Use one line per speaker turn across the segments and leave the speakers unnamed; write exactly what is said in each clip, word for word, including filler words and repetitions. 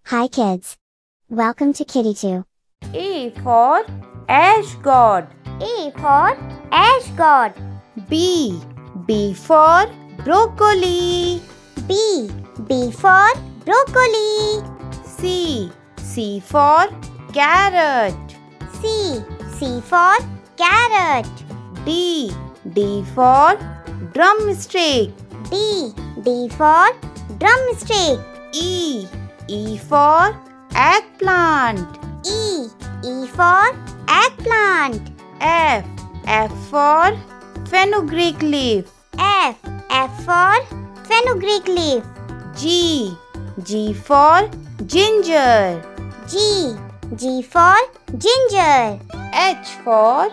Hi kids. Welcome to KittyTwo.
A for Asgard.
A for Asgard.
B. B for broccoli.
B. B for broccoli.
C. C for carrot.
C. C for carrot.
D. D for drumstick.
D. D for drumstick.
E. E for eggplant.
E. E for eggplant.
F. F for fenugreek leaf.
F. F for fenugreek leaf.
G. G for ginger.
G. G for ginger.
H for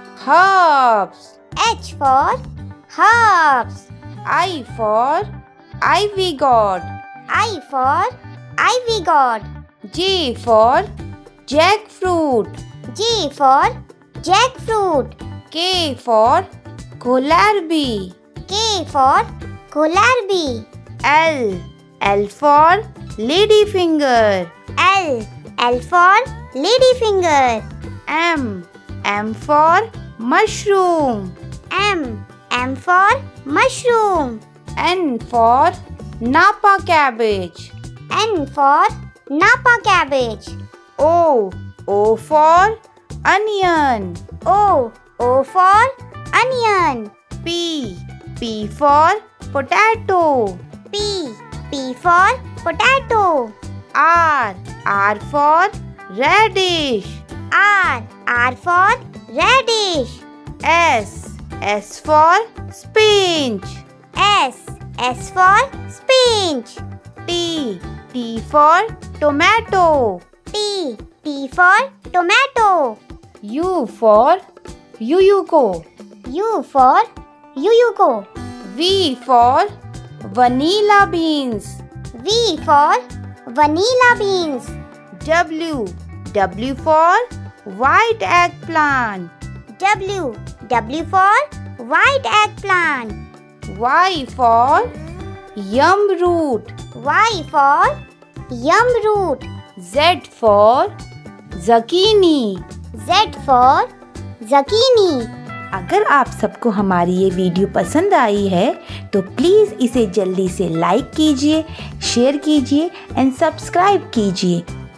herbs.
H for herbs.
I for ivy god.
I for ivy god.
J for jackfruit.
J for jackfruit.
K for kohlrabi.
K for kohlrabi.
L. L for ladyfinger.
L. L for ladyfinger.
M. M for mushroom.
M. M for mushroom.
N for napa cabbage.
N for napa cabbage.
O. O for onion.
O. O for onion.
P. P for potato.
P. P for potato.
R. R for radish.
R. R for radish.
S. S for spinach.
S. S for spinach.
T. T for tomato.
T. T for tomato.
U for yuyuko.
U for yuyuko.
V for vanilla beans.
V for vanilla beans.
W. W for white eggplant.
W. W for white eggplant.
Y for yum root.
Y for yum root.
Z for zucchini.
Z for zucchini.
अगर आप सबको हमारी ये video पसंद आई है तो please इसे जल्दी से लाइक कीजिए, शेयर कीजिए एंड सब्सक्राइब कीजिए